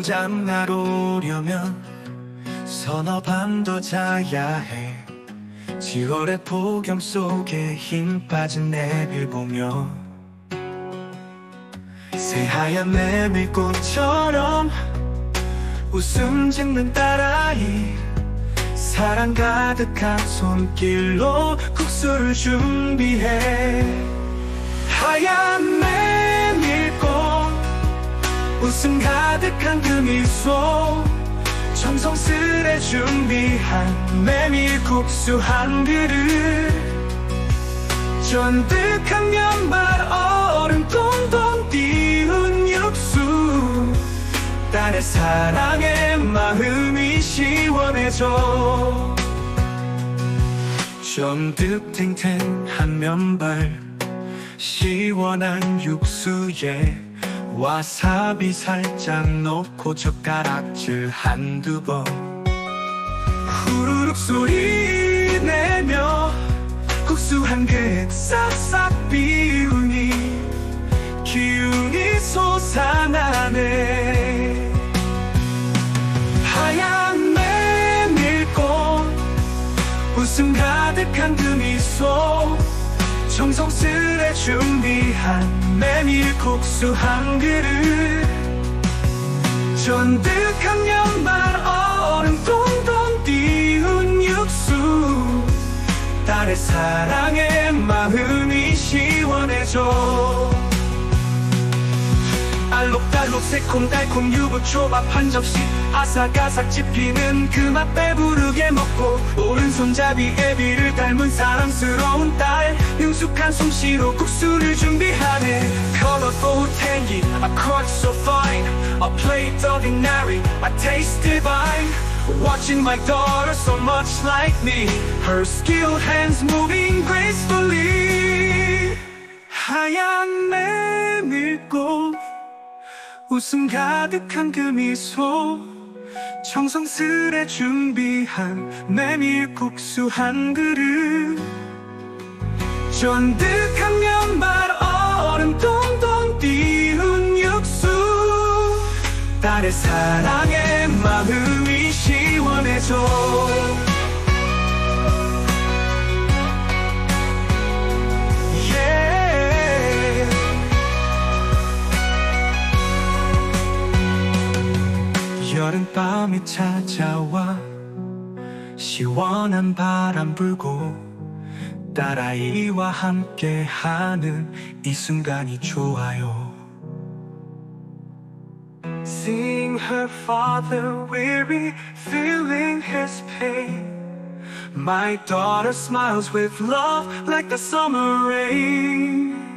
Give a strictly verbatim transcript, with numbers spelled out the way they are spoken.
장날 오려면 서너 밤 더 자야 해. 지월의 폭염 속에 힘 빠진 내빌 보며 새하얀 메밀꽃처럼 웃음 짓는 딸아이, 사랑 가득한 손길로 국수를 준비해. 하얀 메밀꽃, 웃음 가득한 그 미소, 정성스레 준비한 메밀국수 한 그릇. 쫀득한 면발, 얼음 동동 띄운 육수, 딸의 사랑에 마음이 시원해져. 쫀득탱탱한 면발, 시원한 육수에 와사비 살짝 넣고 젓가락질 한두 번, 후루룩 소리 내며 국수 한 그릇 싹싹 비우니 기운이 솟아나네. 하얀 메밀꽃, 웃음 가득한 그 미소, 정성스레 준비한 메밀국수 한 그릇. 쫀득한 면발, 얼음 동동 띄운 육수, 딸의 사랑에 마음이 시원해져. 알록달록 새콤달콤 유부초밥 한 접시, 아삭아삭 씹히는 그 맛 배부르게 먹고, 오른손잡이에 비를 닮은 사랑스러운 딸, 능숙한 솜씨로 국수를 준비하네. Colorful tangy, a crunch so fine, a plate ordinary, a taste divine. Watching my daughter so much like me, her skilled hands moving gracefully. 하얀 메밀꽃, 웃음 가득한 그 미소, 정성스레 준비한 메밀국수 한 그릇. 쫀득한 면발, 얼음 동동 띄운 육수, 딸의 사랑에 마음이 시원해져. 여름밤이 찾아와 시원한 바람 불고, 딸아이와 함께하는 이 순간이 좋아요. Seeing her father weary, feeling his pain, my daughter smiles with love like the summer rain.